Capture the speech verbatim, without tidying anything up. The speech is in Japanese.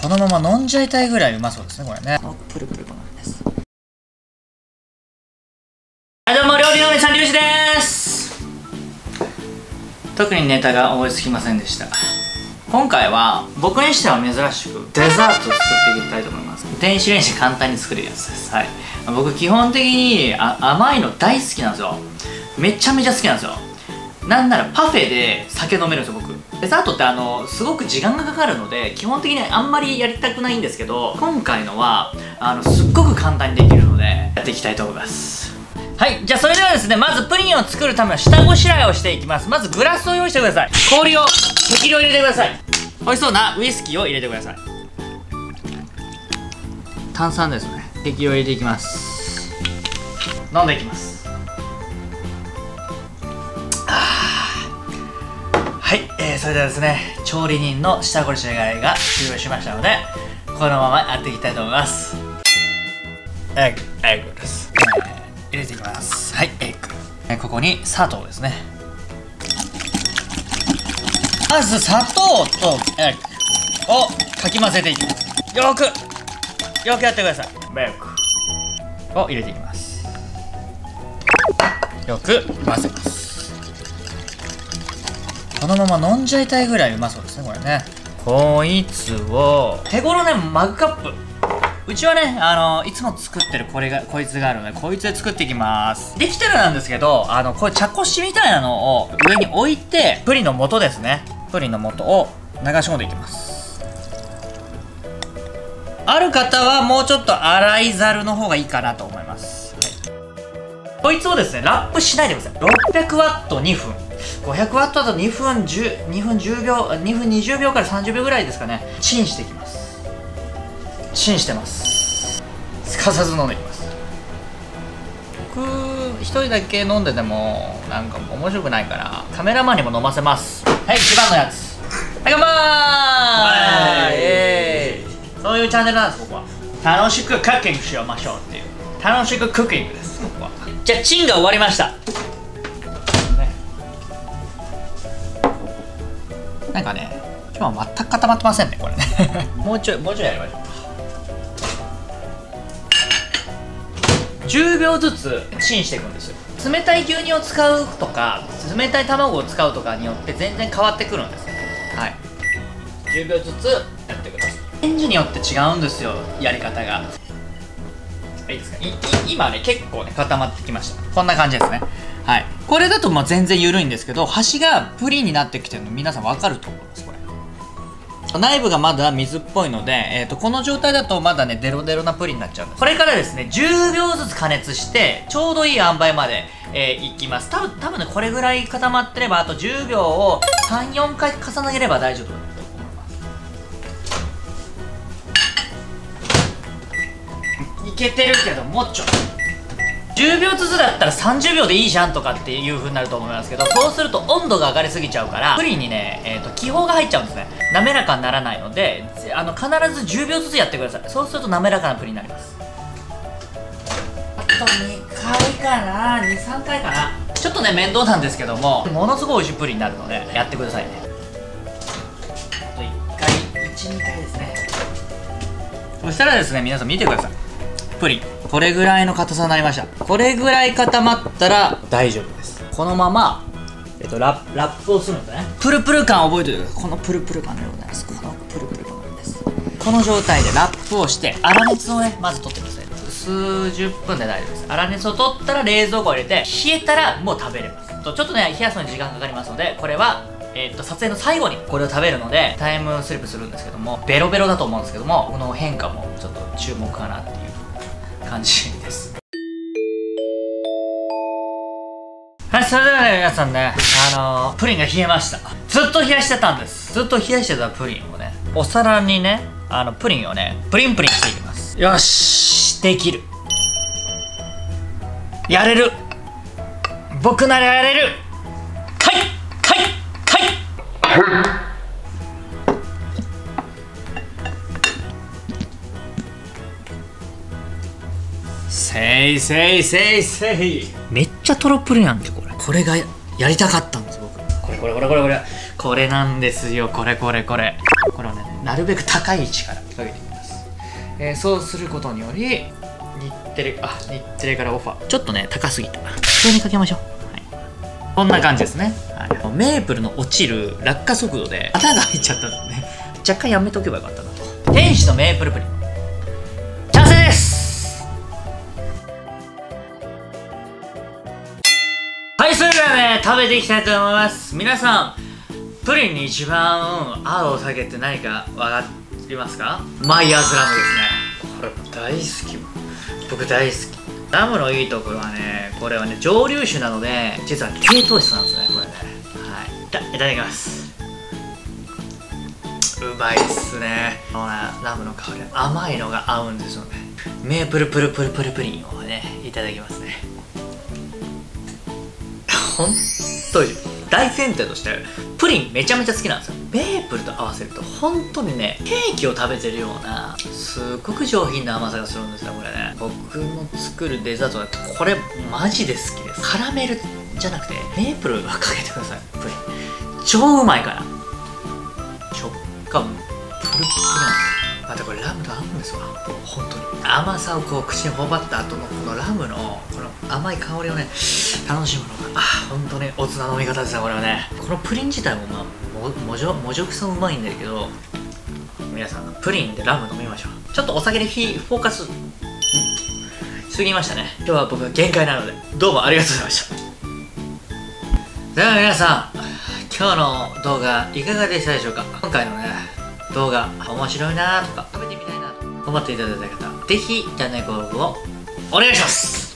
このまま飲んじゃいたいぐらいうまそうですね、これね。プルプルご飯です。はい、どうも、料理のお姉さん、りゅうじです。特にネタが思いつきませんでした。今回は僕にしては珍しくデザートを作っていきたいと思います。電子レンジ簡単に作れるやつです。はい、僕基本的にあ甘いの大好きなんですよ。めちゃめちゃ好きなんですよ。なんならパフェで酒飲めるんですよ、僕。デザートってあのすごく時間がかかるので基本的にあんまりやりたくないんですけど、今回のはあのすっごく簡単にできるのでやっていきたいと思います。はい、じゃあそれではですね、まずプリンを作るための下ごしらえをしていきます。まずグラスを用意してください。氷を適量入れてください。美味しそうなウイスキーを入れてください。炭酸ですね、適量入れていきます。飲んでいきます。はい、えー、それではですね、調理人の下ごしらえが終了しましたので、このままやっていきたいと思います。エッグ、エッグです、えー、入れていきます。はい、エッグ、えー、ここに砂糖ですね。まず砂糖とエッグをかき混ぜていきます。よーくよくやってください。エッグを入れていきます。よく混ぜます。このまま飲んじゃいたいぐらいうまそうですね、これね。こいつを手頃ね、マグカップ、うちはね、あのいつも作ってるこれがこいつがあるので、こいつで作っていきます。できてるなんですけど、あのこれ茶こしみたいなのを上に置いて、プリンの素ですね、プリンの素を流し込んでいきます。ある方はもうちょっと粗いざるの方がいいかなと思います。はい、こいつをですねラップしないでください。ろっぴゃくワットにふん、ごひゃくワットだとにふんじゅう、にふんじゅうびょう、にふんにじゅうびょうからさんじゅうびょうぐらいですかね。チンしていきます。チンしてます。すかさず飲んでいきます。僕一人だけ飲んでてもなんか面白くないからカメラマンにも飲ませます。はい、一番のやつ、はい、乾杯。イエーイ。そういうチャンネルなんです、僕は。楽しくクッキングしましょうっていう、楽しくクッキングです、僕は。じゃあチンが終わりました。なんかね、今日は全く固まってませんね、これね。もうちょい、もうちょいやりましょう。じゅうびょうずつチンしていくんですよ。冷たい牛乳を使うとか、冷たい卵を使うとかによって全然変わってくるんです。はい。じゅうびょうずつやってください。レンジによって違うんですよ、やり方が。いいですか？いい今ね、結構ね、固まってきました。こんな感じですね。はい、これだとまあ全然緩いんですけど、端がプリンになってきてるの皆さん分かると思います。これ内部がまだ水っぽいので、えー、とこの状態だとまだねデロデロなプリンになっちゃうんです。これからですねじゅうびょうずつ加熱してちょうどいい塩梅まで、えー、いきます。多分多分ねこれぐらい固まってれば、あとじゅうびょうをさん、よんかい重ねれば大丈夫だと思います。いけてるけどもうちょっとじゅうびょうずつだったらさんじゅうびょうでいいじゃんとかっていう風になると思いますけど、そうすると温度が上がりすぎちゃうからプリンにね、えー、と気泡が入っちゃうんですね。滑らかにならないので、あの必ずじゅうびょうずつやってください。そうすると滑らかなプリンになります。あとにかいかな、にさんかいかな。ちょっとね面倒なんですけども、ものすごい美味しいプリンになるのでやってくださいね。あといっかい、いち、にかいですね。そしたらですね、皆さん見てください。プリンこれぐらいの硬さになりました。これぐらい固まったら大丈夫です。このまま、えっと、ラップ、ラップをするんですね。プルプル感覚えておいてください。このプルプル感でございます。このプルプル感です。この状態でラップをして粗熱をねまず取ってください。数十分で大丈夫です。粗熱を取ったら冷蔵庫を入れて、冷えたらもう食べれます。とちょっとね冷やすのに時間かかりますので、これはえー、と撮影の最後にこれを食べるのでタイムスリップするんですけども、ベロベロだと思うんですけども、この変化もちょっと注目かなっていう感じです。はい、それではね皆さんね、あのー、プリンが冷えました。ずっと冷やしてたんです。ずっと冷やしてたプリンをねお皿にね、あのプリンをねプリンプリンしていきます。よし、できる、やれる、僕ならやれる。はいはいはい、せいせいせいせい。めっちゃトロプルやんけこれ。これが や, やりたかったんです僕。これこれこれこれこれこれなんですよ。これこれこれこれをね流なるべく高い位置からかけていきます。えー、そうすることにより日テレ、あ、日テレからオファーちょっとね高すぎた、普通にかけましょう。はい、こんな感じですね。はい、メープルの落ちる落下速度で穴が開いちゃったんでね、若干やめとけばよかったなと。天使のメープルプリン完成です。はい、それではね食べていきたいと思います。皆さんプリンに一番合うお酒って何か分かりますか？マイヤーズラムですね。これ大好き、僕大好き。ラムのいいところはね、これはね蒸留酒なので実は低糖質なんですね、これね。はい、いたいただきます。うまいっすね。このねラムの香り、甘いのが合うんですよね。メープルプルプルプルプリンをねいただきますね。ほんとに大前提としてプリンめちゃめちゃ好きなんですよ。メープルと合わせると本当にねケーキを食べてるようなすっごく上品な甘さがするんですよ、これね。僕の作るデザートだってこれマジで好きです。カラメルじゃなくてメープルはかけてください。プリン超うまいから、食感プルプルなんですよ。またこれラムと合うんですわ、本当に。甘さをこう口にほばった後のこのラムのこの甘い香りをね楽しむのが、あ、本当におつな飲み方ですね、これはね。このプリン自体もまあももじょもじょくそうまいんだけど、皆さんプリンでラム飲みましょう。ちょっとお酒でフィフォーカスしすぎましたね。今日は僕は限界なのでどうもありがとうございました。では皆さん、今日の動画いかがでしたでしょうか？今回のね動画面白いなとか食べてみたいなと思っていただいた方、ぜひチャンネル登録をお願いします。